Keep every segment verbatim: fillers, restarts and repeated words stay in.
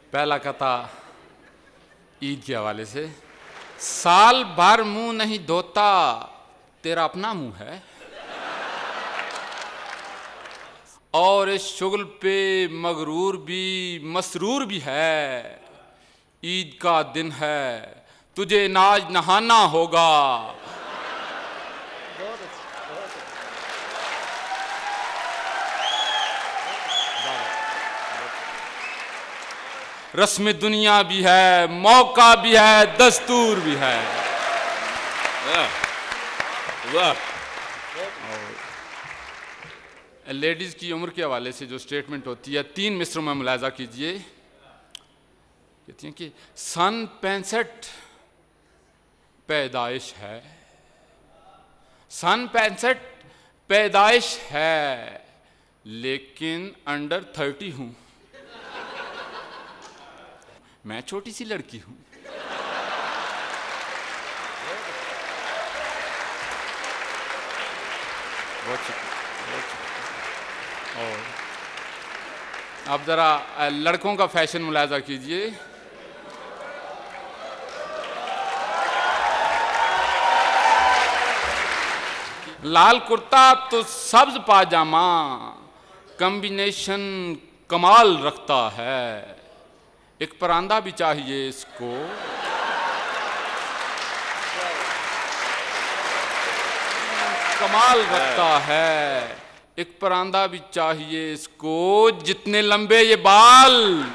पहला कथा ईद के हवाले से। साल भर मुंह नहीं धोता, तेरा अपना मुंह है, और इस शुगल पे मगरूर भी मसरूर भी है। ईद का दिन है, तुझे नाज नहाना होगा। रस्म दुनिया भी है, मौका भी है, दस्तूर भी है। वाह। लेडीज की उम्र के हवाले से जो स्टेटमेंट होती है, तीन मिसरों में मुलाजा कीजिए। कहती हैं कि सन पैंसठ पैदाइश है, सन पैंसठ पैदाइश है, लेकिन अंडर थर्टी हूं, मैं छोटी सी लड़की हूं। बहुत शुक्रिया। और अब जरा लड़कों का फैशन मुलाजा कीजिए। लाल कुर्ता तो सब्ज पाजामा, कॉम्बिनेशन कमाल रखता है। एक परांदा भी चाहिए इसको, कमाल रखता है। एक परांदा भी चाहिए इसको, जितने लंबे ये बाल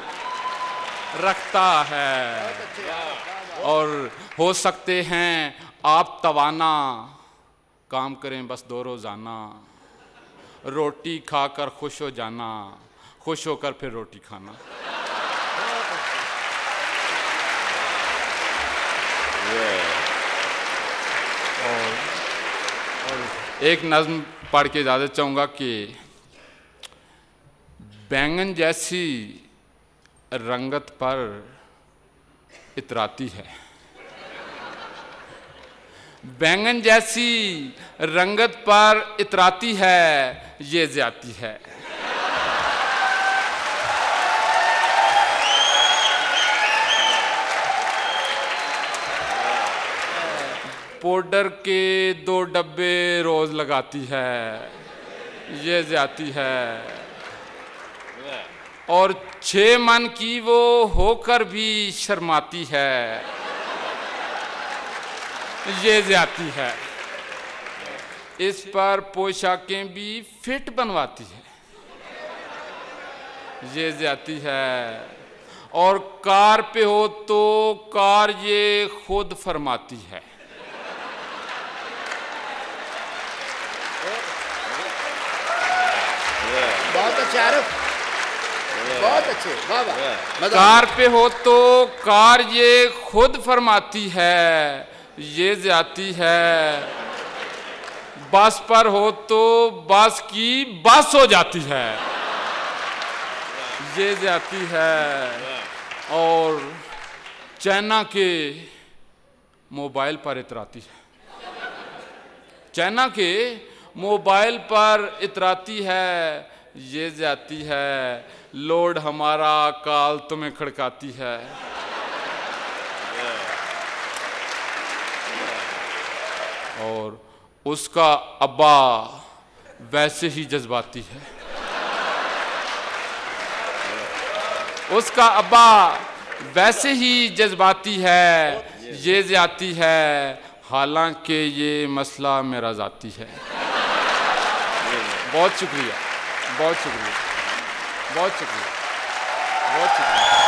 रखता है। और हो सकते हैं आप तवाना, काम करें बस दो रोजाना, रोटी खाकर खुश हो जाना, खुश होकर फिर रोटी खाना। और, और एक नज़्म पढ़ के ज़्यादा चाहूँगा कि बैंगन जैसी रंगत पर इतराती है, बैंगन जैसी रंगत पर इतराती है, ये ज्यादती है। पाउडर के दो डब्बे रोज लगाती है, ये ज्यादती है। और छह मन की वो होकर भी शर्माती है, ये ज्यादती है। इस पर पोशाकें भी फिट बनवाती है, ये ज्यादती है। और कार पे हो तो कार ये खुद फरमाती है। बहुत अच्छे आरिफ, बहुत अच्छे, वाह वाह। कार पे हो तो कार ये खुद फरमाती है, ये ज्यादती है। बस पर हो तो बस की बस हो जाती है, ये ज्यादती है। और चाइना के मोबाइल पर इतराती है, चाइना के मोबाइल पर इतराती है, ये ज्यादती है। लोड हमारा काल तुम्हें खड़काती है। और उसका अब्बा वैसे ही जज्बाती है, उसका अब्बा वैसे ही जज्बाती है, ये ज्यादती है। हालांकि ये मसला मेरा ज़ाती है। बहुत शुक्रिया, बहुत शुक्रिया, बहुत शुक्रिया, बहुत शुक्रिया।